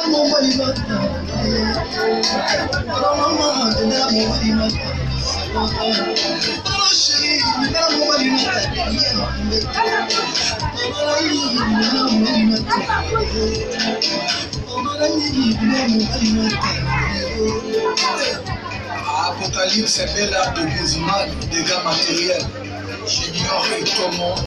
Apocalypse est belle art de Guzman, dégâts matériels. Junior et Tomo.